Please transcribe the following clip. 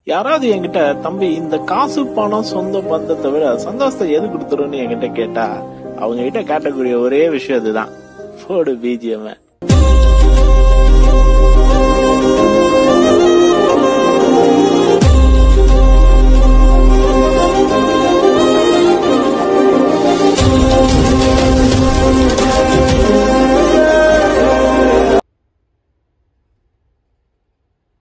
யாராவது என்கிட்ட தம்பி இந்த காசு பணம் சொந்த பந்தத்தை விட சந்தோஷத்தை எது கொடுத்துருன்னு என்கிட்ட கேட்டா அவங்க கிட்ட காட்டக்கூடிய ஒரே விஷயம் இதுதான். போடு பிஜிஎம்.